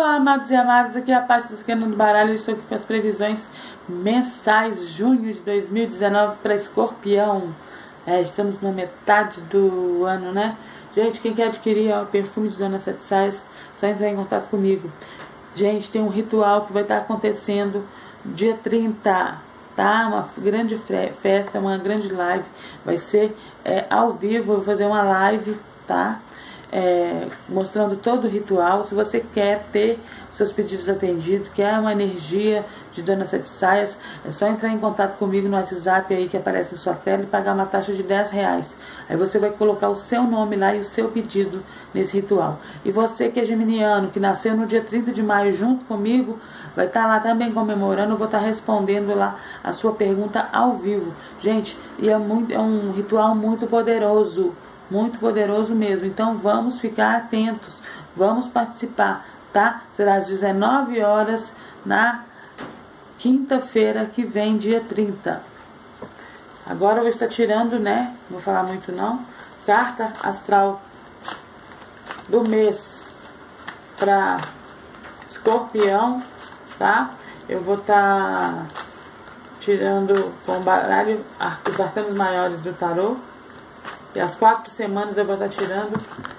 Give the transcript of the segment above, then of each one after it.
Olá, amados e amadas, aqui é a parte da Cigana do Baralho. Eu estou aqui com as previsões mensais, junho de 2019 para Escorpião. Estamos na metade do ano, né? Gente, quem quer adquirir o perfume de Dona Sete Saias, só entrar em contato comigo. Gente, tem um ritual que vai estar acontecendo dia 30, tá? Uma grande festa, uma grande live. Vai ser ao vivo, eu vou fazer uma live, tá? Mostrando todo o ritual. Se você quer ter seus pedidos atendidos, quer uma energia de Dona Sete Saias, é só entrar em contato comigo no WhatsApp aí que aparece na sua tela e pagar uma taxa de R$10. Aí você vai colocar o seu nome lá e o seu pedido nesse ritual. E você que é geminiano, que nasceu no dia 30 de maio junto comigo, vai estar lá também comemorando. Eu vou estar respondendo lá a sua pergunta ao vivo. Gente, e é um ritual muito poderoso. Muito poderoso mesmo. Então vamos ficar atentos, vamos participar, tá? Será às 19 horas na quinta-feira que vem, dia 30. Agora eu vou estar tirando, né? Não vou falar muito não. Carta astral do mês para Escorpião, tá? Eu vou estar tirando com o baralho os arcanos maiores do tarô. E as 4 semanas eu vou estar tirando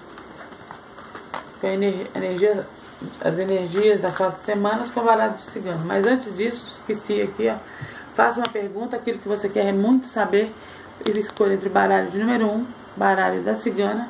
com as energias das 4 semanas com o baralho de cigano. Mas antes disso, esqueci aqui, ó. Faça uma pergunta, aquilo que você quer muito saber. E escolha entre baralho de número 1, baralho da cigana,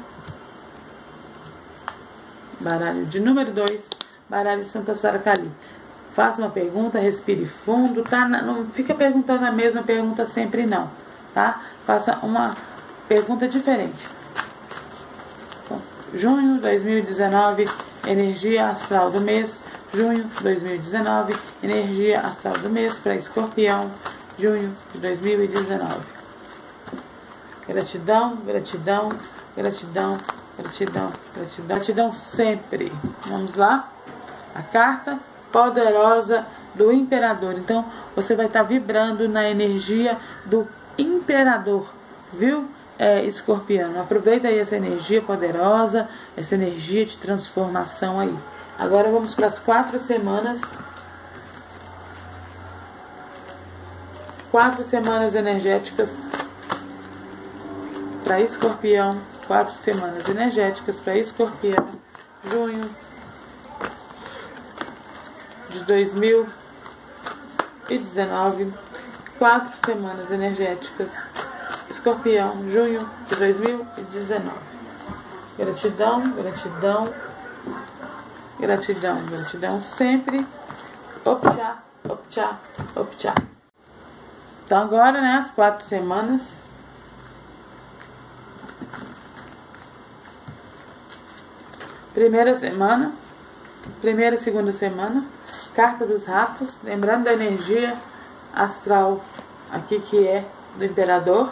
baralho de número 2, baralho de Santa Sara Cali. Faça uma pergunta, respire fundo, tá? Não fica perguntando a mesma pergunta sempre não, tá? Faça uma pergunta diferente. Então, junho 2019, energia astral do mês. Junho 2019, energia astral do mês para Escorpião. Junho de 2019. Gratidão, gratidão, gratidão, gratidão, gratidão, gratidão sempre. Vamos lá? A carta poderosa do Imperador. Então, você vai estar vibrando na energia do Imperador, viu? Escorpião, aproveita aí essa energia poderosa, essa energia de transformação aí. Agora vamos para as 4 semanas. 4 semanas energéticas para Escorpião. 4 semanas energéticas para Escorpião. Junho de 2019. 4 semanas energéticas Escorpião, junho de 2019. Gratidão, gratidão, gratidão, gratidão sempre. Optcha, optcha, optcha. Então agora, né, as 4 semanas. Primeira semana, primeira e segunda semana. Carta dos ratos, lembrando da energia astral aqui que é do Imperador.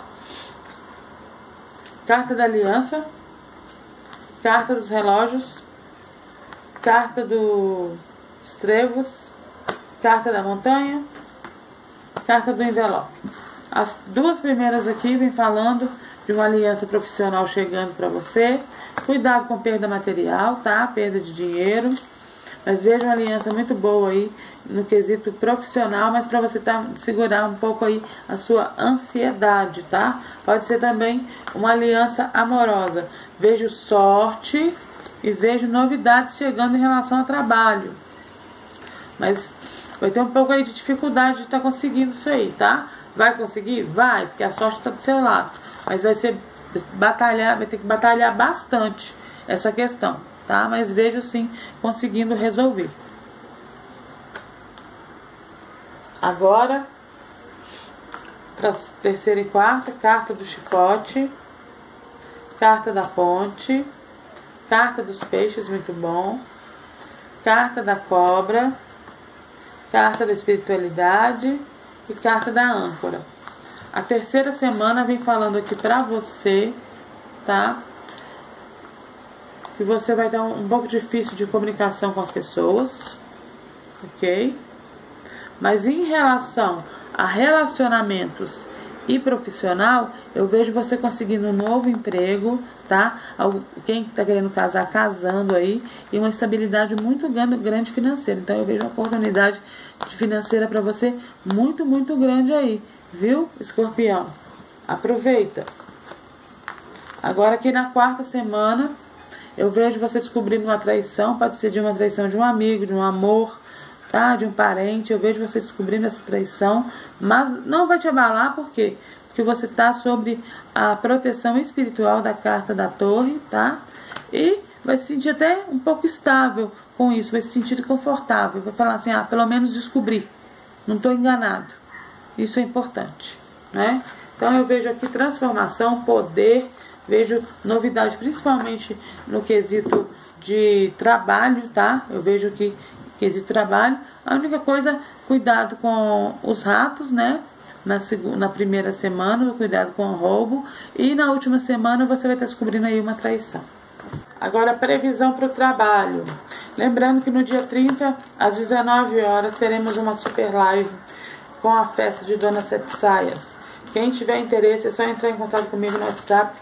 Carta da aliança, carta dos relógios, carta dos trevos, carta da montanha, carta do envelope. As 2 primeiras aqui vem falando de uma aliança profissional chegando para você. Cuidado com perda material, tá? Perda de dinheiro. Mas veja uma aliança muito boa aí no quesito profissional, mas para você segurar um pouco aí a sua ansiedade, tá? Pode ser também uma aliança amorosa. Vejo sorte e vejo novidades chegando em relação ao trabalho. Mas vai ter um pouco aí de dificuldade de estar conseguindo isso aí, tá? Vai conseguir? Vai, porque a sorte está do seu lado. Mas vai ter que batalhar bastante essa questão. Tá? Mas vejo sim conseguindo resolver. Agora, para terceira e quarta, carta do chicote, carta da ponte, carta dos peixes, muito bom, carta da cobra, carta da espiritualidade e carta da âncora. A terceira semana vem falando aqui para você, tá? Que você vai dar um pouco difícil de comunicação com as pessoas, ok? Mas em relação a relacionamentos e profissional, eu vejo você conseguindo um novo emprego, tá? Quem está querendo casar, casando aí, e uma estabilidade muito grande financeira. Então eu vejo uma oportunidade financeira para você muito, muito grande aí, viu, Escorpião? Aproveita. Agora aqui na quarta semana, eu vejo você descobrindo uma traição, pode ser de uma traição de um amigo, de um amor, tá? De um parente. Eu vejo você descobrindo essa traição, mas não vai te abalar, por quê? Porque você está sobre a proteção espiritual da carta da torre, tá? E vai se sentir até um pouco estável com isso, vai se sentir confortável, vai falar assim, pelo menos descobri, não estou enganado. Isso é importante, né? Então eu vejo aqui transformação, poder, vejo novidade, principalmente no quesito de trabalho, tá? Eu vejo aqui quesito trabalho. A única coisa, cuidado com os ratos, né? Na primeira semana, cuidado com o roubo. E na última semana você vai estar descobrindo aí uma traição. Agora, previsão para o trabalho. Lembrando que no dia 30, às 19 horas, teremos uma super live com a festa de Dona Sete Saias. Quem tiver interesse, é só entrar em contato comigo no WhatsApp,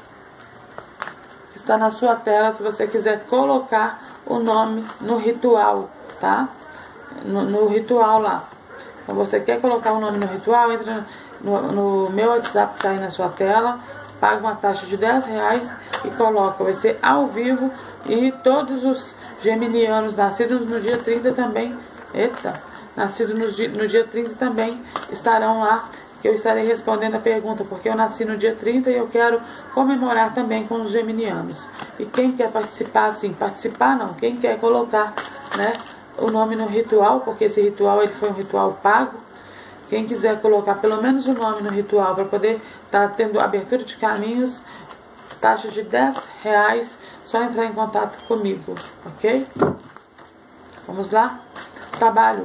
que está na sua tela, se você quiser colocar o nome no ritual, tá? No ritual lá. Então você quer colocar o nome no ritual, entra no meu WhatsApp, que tá aí na sua tela, paga uma taxa de R$10 e coloca. Vai ser ao vivo e todos os geminianos nascidos no dia 30 também, nascidos no dia 30 também estarão lá, que eu estarei respondendo a pergunta, porque eu nasci no dia 30 e eu quero comemorar também com os geminianos. E quem quer participar, assim, participar não, quem quer colocar, né, o nome no ritual, porque esse ritual ele foi um ritual pago. Quem quiser colocar pelo menos o nome no ritual para poder estar tendo abertura de caminhos, taxa de R$10, só entrar em contato comigo, ok? Vamos lá? Trabalho.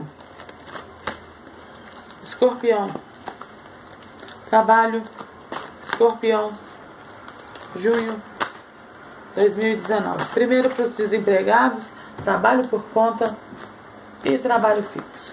Escorpião. Trabalho. Escorpião. Junho 2019. Primeiro para os desempregados, trabalho por conta e trabalho fixo.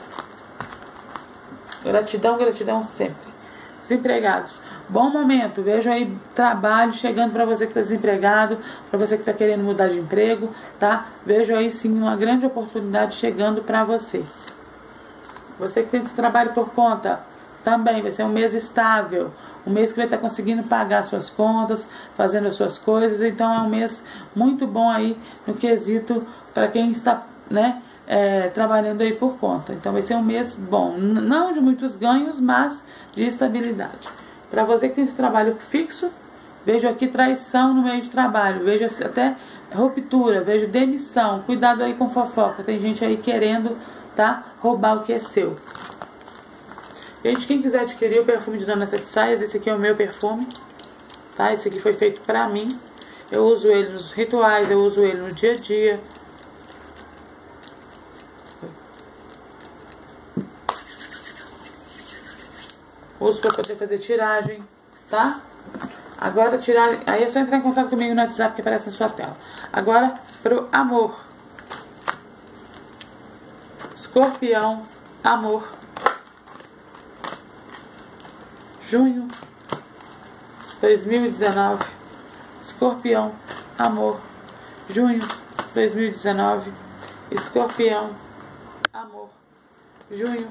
Gratidão, gratidão sempre. Desempregados, bom momento. Vejo aí trabalho chegando para você que está desempregado, para você que está querendo mudar de emprego, tá? Vejo aí sim uma grande oportunidade chegando para você. Você que tem trabalho por conta, também vai ser um mês estável, um mês que vai estar conseguindo pagar suas contas, fazendo as suas coisas. Então é um mês muito bom aí no quesito para quem está, né, trabalhando aí por conta. Então vai ser um mês bom, não de muitos ganhos, mas de estabilidade. Para você que tem trabalho fixo, vejo aqui traição no meio de trabalho, vejo até ruptura, vejo demissão. Cuidado aí com fofoca, tem gente aí querendo, tá, roubar o que é seu. Gente, quem quiser adquirir o perfume de Dona Sete Saias, esse aqui é o meu perfume, tá? Esse aqui foi feito pra mim. Eu uso ele nos rituais, eu uso ele no dia a dia. Uso pra poder fazer tiragem, tá? Agora, tiragem, aí é só entrar em contato comigo no WhatsApp que aparece na sua tela. Agora, pro amor. Escorpião, amor. Junho 2019. Escorpião, amor. Junho 2019. Escorpião, amor. Junho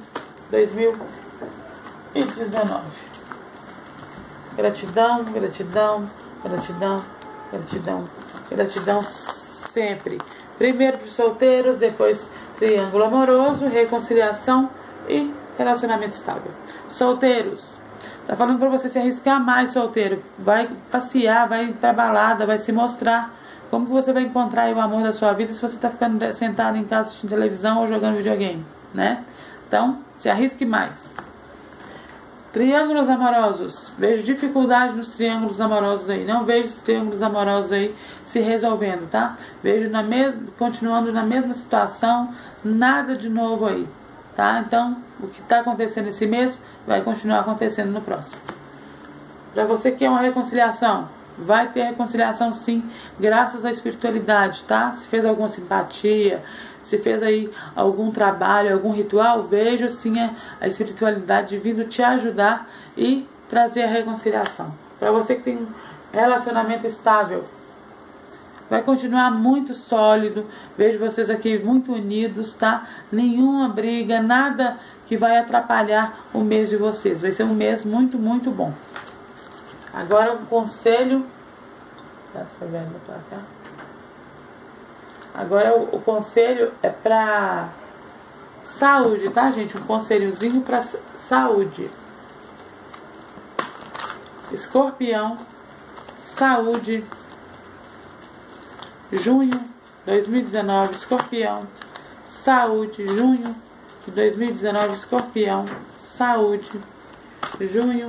2019. Gratidão, gratidão, gratidão, gratidão, gratidão sempre. Primeiro para os solteiros, depois triângulo amoroso, reconciliação e relacionamento estável. Solteiros, tá falando pra você se arriscar mais, solteiro. Vai passear, vai pra balada, vai se mostrar. Como que você vai encontrar aí o amor da sua vida se você tá ficando sentado em casa assistindo televisão ou jogando videogame, né? Então, se arrisque mais. Triângulos amorosos. Vejo dificuldade nos triângulos amorosos aí. Não vejo os triângulos amorosos aí se resolvendo, tá? Vejo continuando na mesma situação. Nada de novo aí, tá? Então, o que está acontecendo esse mês vai continuar acontecendo no próximo. Para você que quer uma reconciliação, vai ter reconciliação sim, graças à espiritualidade, tá? Se fez alguma simpatia, se fez aí algum trabalho, algum ritual, vejo sim a espiritualidade vindo te ajudar e trazer a reconciliação. Para você que tem um relacionamento estável, vai continuar muito sólido. Vejo vocês aqui muito unidos, tá? Nenhuma briga, nada que vai atrapalhar o mês de vocês. Vai ser um mês muito, muito bom. Agora um conselho. Agora o conselho é pra saúde, tá, gente? Um conselhozinho pra saúde. Escorpião, saúde, junho 2019, Escorpião, saúde, junho de 2019, Escorpião, saúde, junho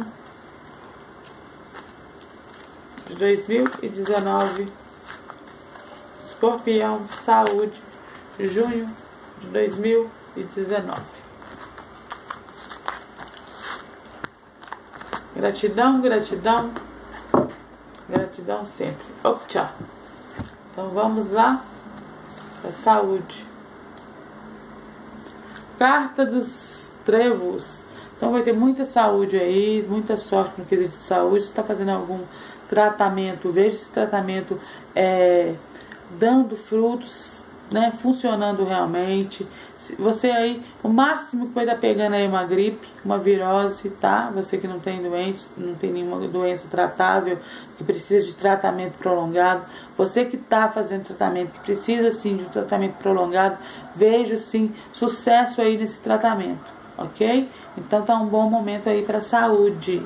de 2019, Escorpião, saúde, junho de 2019. Gratidão, gratidão, gratidão sempre. Opa! Então vamos lá para saúde. Carta dos Trevos. Então vai ter muita saúde aí, muita sorte no quesito de saúde. Se está fazendo algum tratamento, veja esse tratamento dando frutos, né, funcionando realmente. Você aí, o máximo que vai estar pegando aí uma gripe, uma virose, tá? Você que não tem doente, não tem nenhuma doença tratável, que precisa de tratamento prolongado. Você que está fazendo tratamento, que precisa sim de um tratamento prolongado, vejo sim sucesso aí nesse tratamento, ok? Então tá um bom momento aí para saúde.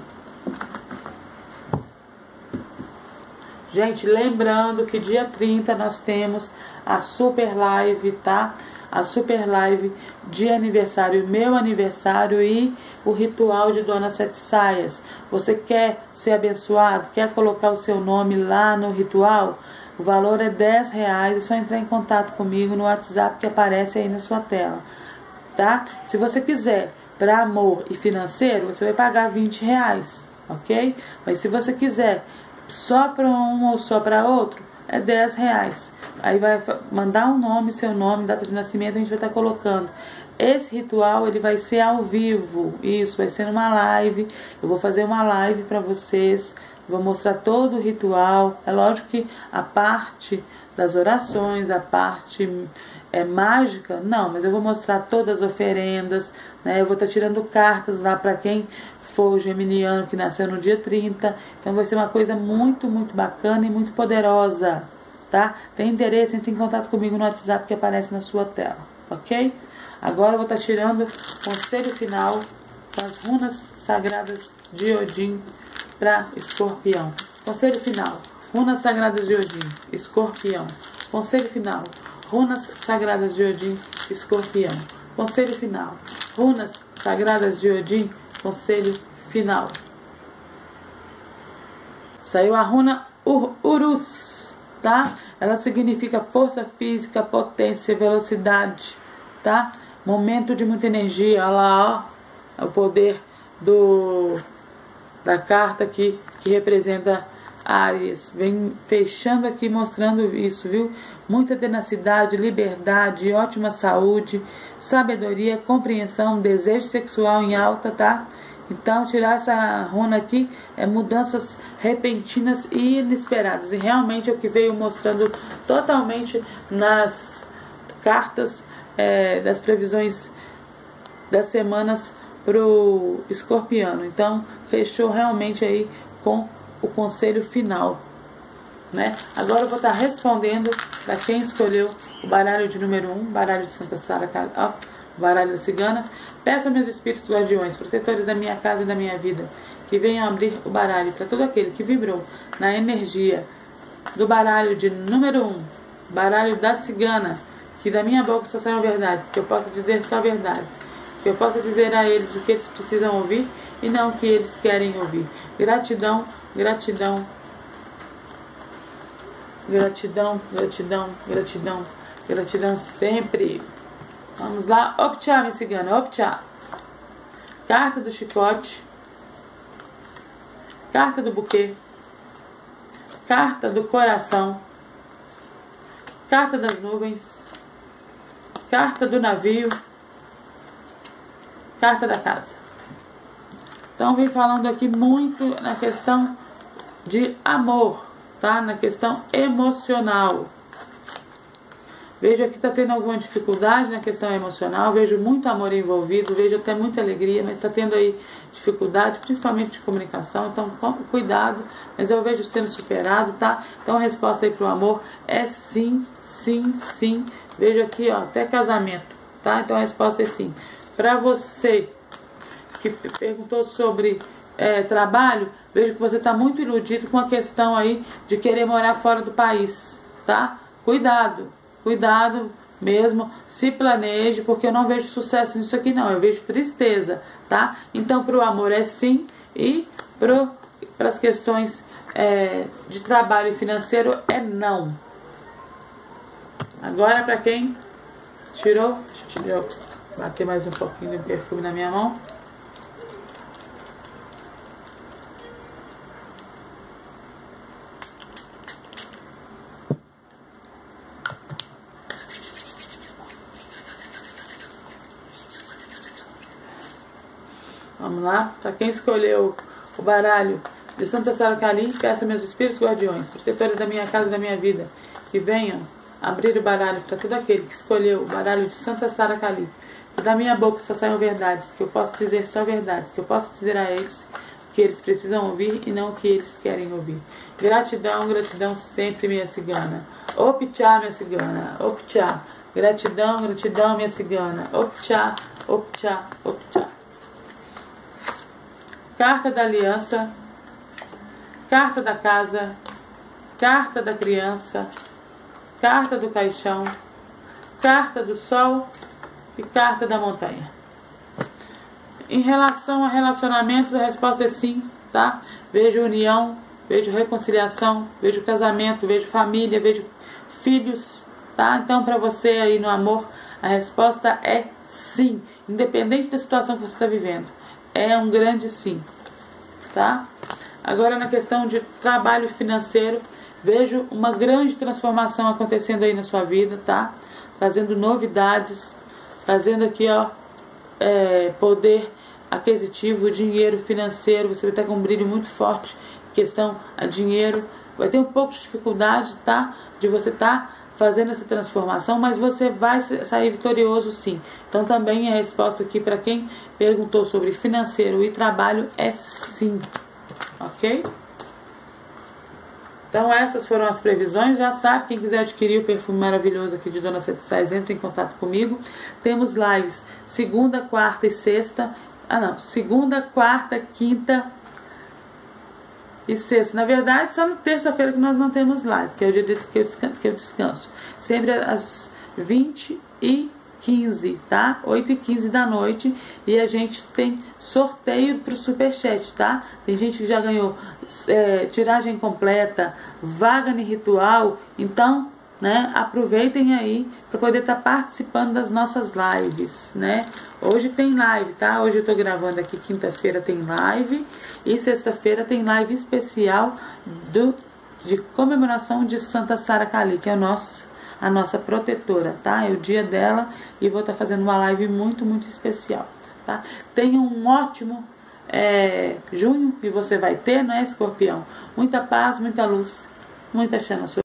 Gente, lembrando que dia 30 nós temos a super live, tá? A super live de aniversário, meu aniversário e o ritual de Dona Sete Saias. Você quer ser abençoado? Quer colocar o seu nome lá no ritual? O valor é R$10, é só entrar em contato comigo no WhatsApp que aparece aí na sua tela, tá? Se você quiser para amor e financeiro, você vai pagar R$20, ok? Mas se você quiser só para um ou só para outro, é R$10. Aí vai mandar um nome, seu nome, data de nascimento, a gente vai estar colocando. Esse ritual, ele vai ser ao vivo. Isso, vai ser numa live. Eu vou fazer uma live para vocês. Vou mostrar todo o ritual. É lógico que a parte das orações, a parte mágica, não, mas eu vou mostrar todas as oferendas, né? Eu vou estar tirando cartas lá para quem for geminiano que nasceu no dia 30. Então vai ser uma coisa muito, muito bacana e muito poderosa, tá? Tem interesse? Entre em contato comigo no WhatsApp que aparece na sua tela, ok? Agora eu vou estar tirando o conselho final das runas sagradas de Odin para Escorpião. Conselho final, runas sagradas de Odin, Escorpião. Conselho final, runas sagradas de Odin, Escorpião. Conselho final, runas sagradas de Odin, conselho final. Saiu a runa Urus, tá? Ela significa força física, potência, velocidade, tá? Momento de muita energia. Olha lá, ó, o poder da carta aqui que representa Áries. Vem fechando aqui mostrando isso, viu? Muita tenacidade, liberdade, ótima saúde, sabedoria, compreensão, desejo sexual em alta, tá? Então, tirar essa runa aqui é mudanças repentinas e inesperadas. E realmente é o que veio mostrando totalmente nas cartas das previsões das semanas pro escorpiano. Então, fechou realmente aí com o conselho final, né? Agora eu vou estar respondendo para quem escolheu o baralho de número 1, baralho de Santa Sara, ó, baralho da cigana. Peço a meus espíritos guardiões, protetores da minha casa e da minha vida, que venham abrir o baralho para todo aquele que vibrou na energia do baralho de número 1, baralho da cigana, que da minha boca só saiam verdades, que eu possa dizer só verdades, que eu possa dizer a eles o que eles precisam ouvir e não o que eles querem ouvir. Gratidão, gratidão, gratidão, gratidão, gratidão, gratidão sempre. Vamos lá, optcha, minha cigana, optcha. Carta do chicote, carta do buquê, carta do coração, carta das nuvens, carta do navio, carta da casa. Então vem falando aqui muito na questão de amor, tá? Na questão emocional. Vejo aqui tá tendo alguma dificuldade na questão emocional, vejo muito amor envolvido, vejo até muita alegria, mas está tendo aí dificuldade, principalmente de comunicação, então cuidado, mas eu vejo sendo superado, tá? Então a resposta aí pro amor é sim, sim, sim. Vejo aqui, ó, até casamento, tá? Então a resposta é sim. Para você que perguntou sobre trabalho, vejo que você está muito iludido com a questão aí de querer morar fora do país, tá? Cuidado. Cuidado mesmo, se planeje, porque eu não vejo sucesso nisso aqui não, eu vejo tristeza, tá? Então pro amor é sim, e para as questões de trabalho e financeiro é não. Agora para quem tirou, deixa eu bater mais um pouquinho de perfume na minha mão. Vamos lá, para quem escolheu o baralho de Santa Sara Kali, peço a meus espíritos guardiões, protetores da minha casa e da minha vida, que venham abrir o baralho para todo aquele que escolheu o baralho de Santa Sara Kali, que da minha boca só saiam verdades, que eu posso dizer só verdades, que eu posso dizer a eles o que eles precisam ouvir e não o que eles querem ouvir. Gratidão, gratidão sempre, minha cigana. Optchá, minha cigana. Optchá. Gratidão, gratidão, minha cigana. Optchá, optchá, optchá. Carta da aliança, carta da casa, carta da criança, carta do caixão, carta do sol e carta da montanha. Em relação a relacionamentos, a resposta é sim, tá? Vejo união, vejo reconciliação, vejo casamento, vejo família, vejo filhos, tá? Então, para você aí no amor, a resposta é sim, independente da situação que você está vivendo. É um grande sim, tá? Agora na questão de trabalho financeiro, vejo uma grande transformação acontecendo aí na sua vida, tá? Trazendo novidades, trazendo aqui, ó, poder aquisitivo, dinheiro financeiro, você vai estar com um brilho muito forte, questão a dinheiro, vai ter um pouco de dificuldade, tá? De você estar fazendo essa transformação, mas você vai sair vitorioso sim. Então também a resposta aqui para quem perguntou sobre financeiro e trabalho é sim, ok? Então essas foram as previsões, já sabe, quem quiser adquirir o perfume maravilhoso aqui de Dona Sete Sais, entre em contato comigo. Temos lives segunda, quarta e sexta, segunda, quarta, quinta e sexta. Na verdade, só na terça-feira que nós não temos live, que é o dia que eu descanso. Sempre às 20h15, tá? 8h15 da noite. E a gente tem sorteio pro Superchat, tá? Tem gente que já ganhou tiragem completa, vaga no ritual. Então, né, aproveitem aí para poder estar participando das nossas lives, né? Hoje tem live, tá? Hoje eu tô gravando aqui, quinta-feira tem live e sexta-feira tem live especial de comemoração de Santa Sara Kali, que é a nossa protetora, tá? É o dia dela e vou estar fazendo uma live muito, muito especial, tá? Tenha um ótimo junho, e você vai ter, né, Escorpião? Muita paz, muita luz, muita chama.